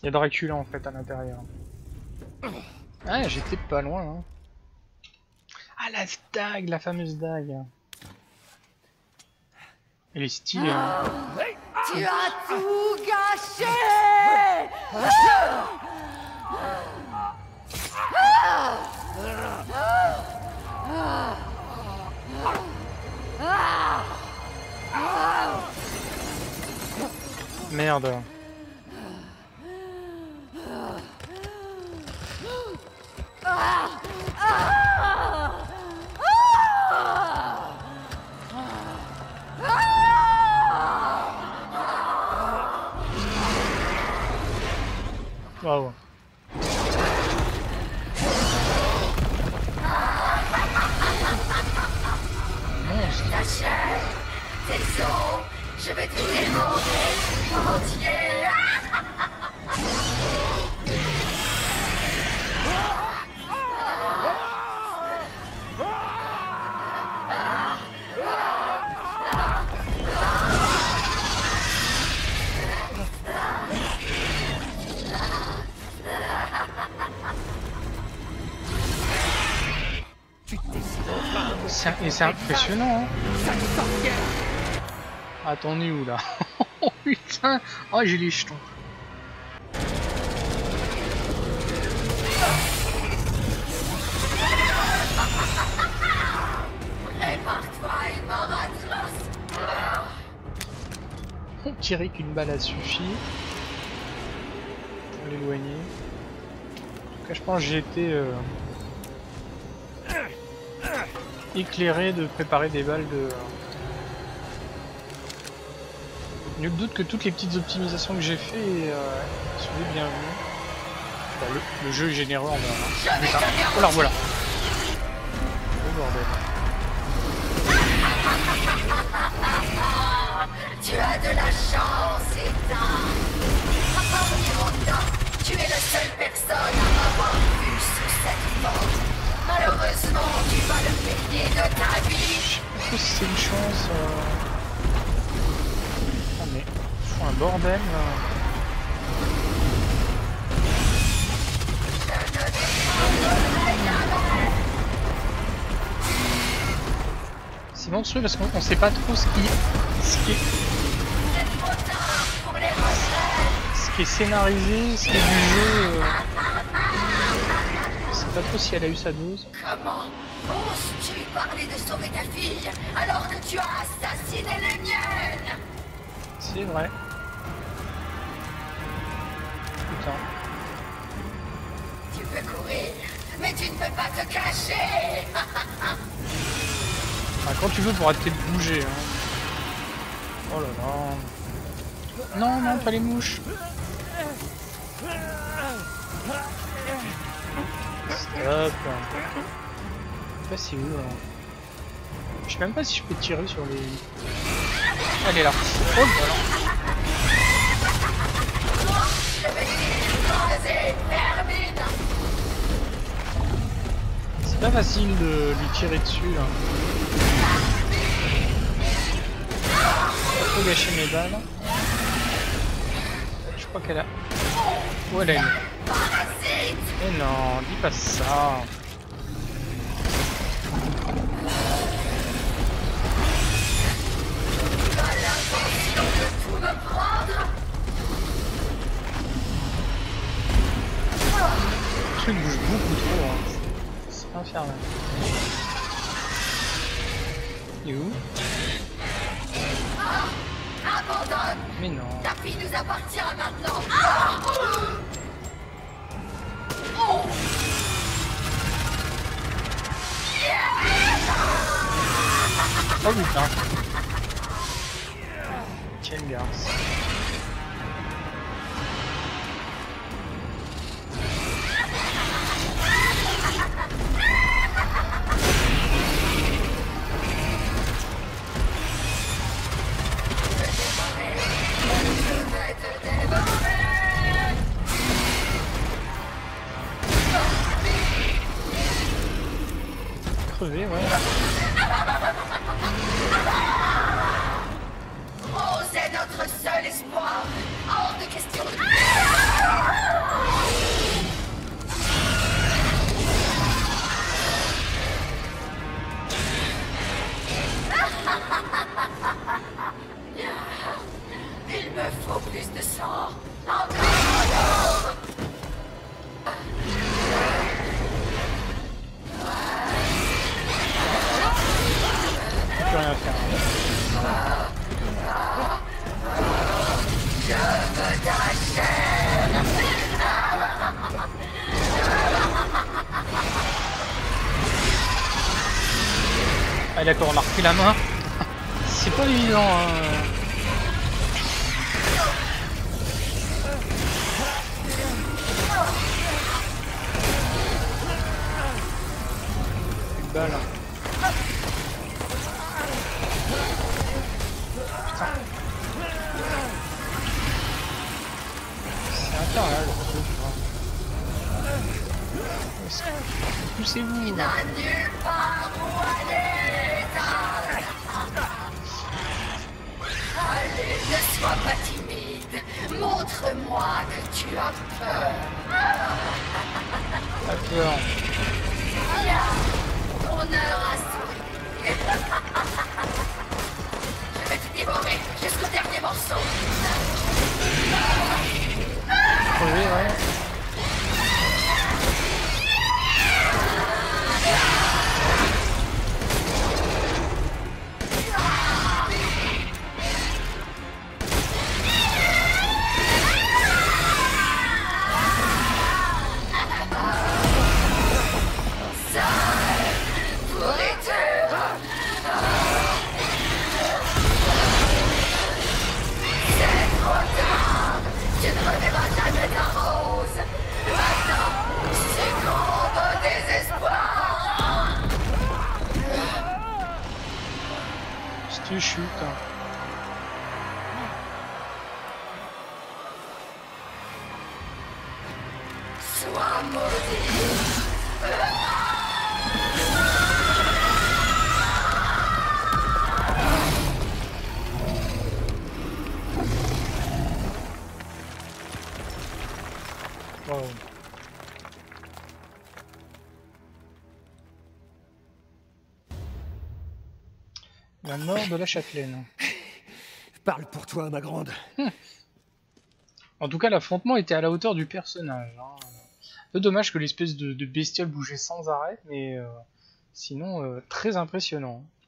Il y a Dracula en fait à l'intérieur. Ah, j'étais pas loin. Hein. Ah, la dague, la fameuse dague. Elle est stylée. Hein. Tu as tout gâché! Merde. Waouh. Ta chair, tes os, je vais te dévorer entier. C'est impressionnant. Hein. Ah, t'en es où là? Oh putain. Oh, j'ai les jetons. Tirer qu'une balle a suffi pour l'éloigner. En tout cas, je pense que j'ai été éclairé de préparer des balles de... Nul doute que toutes les petites optimisations que j'ai fait sont les bienvenues. Bon, le jeu est généreux en bas. Oh là, voilà. Oh bordel. Tu as de la chance, Ethan. Parmi autant, tu es la seule personne à m'avoir vu sous cette forme. Malheureusement, tu vas le payer de ta vie. Je sais pas si c'est une chance. Ah mais, ils font un bordel là. C'est monstrueux parce qu'on sait pas trop ce qui est scénarisé, ce qui est du jeu. Je sais pas trop si elle a eu sa dose. Comment oses-tu parler de sauver ta fille alors que tu as assassiné les miennes? C'est vrai. Putain. Tu peux courir, mais tu ne peux pas te cacher. Ah, quand tu veux pour arrêter de bouger. Hein. Oh là là. Non, non, pas les mouches. Stop. Je sais pas si où là. Je sais même pas si je peux tirer sur les... Elle est là. Oh voilà. C'est pas facile de lui tirer dessus là. Faut gâcher mes balles. Je crois qu'elle a... Oh elle a une... Mais non, dis pas ça. Le truc bouge beaucoup trop, hein. C'est infernal. Il est où? Abandonne! Mais non. Ta fille nous appartient maintenant! Oh putain. Quelle garce. Crever, ouais. Oh, c'est notre seul espoir! Hors de question! de sang. Encore. Plus rien à faire. Je veux ta chair. Ah d'accord, on a repris la main. C'est pas évident. Hein. Une balle. Putain. C'est infernal le truc. Poussez-vous. Il n'a nulle part où aller. Allez, ne sois pas timide. Montre-moi que tu as peur. Pas peur. Viens, ton heure a sonné. Je vais te dévorer jusqu'au dernier morceau. Crever, ouais. C'était chute. Hein. Sois maudit. Wow. La mort de la châtelaine. Parle pour toi, ma grande. En tout cas, l'affrontement était à la hauteur du personnage. Hein. Un peu dommage que l'espèce de bestiole bougeait sans arrêt, mais sinon très impressionnant.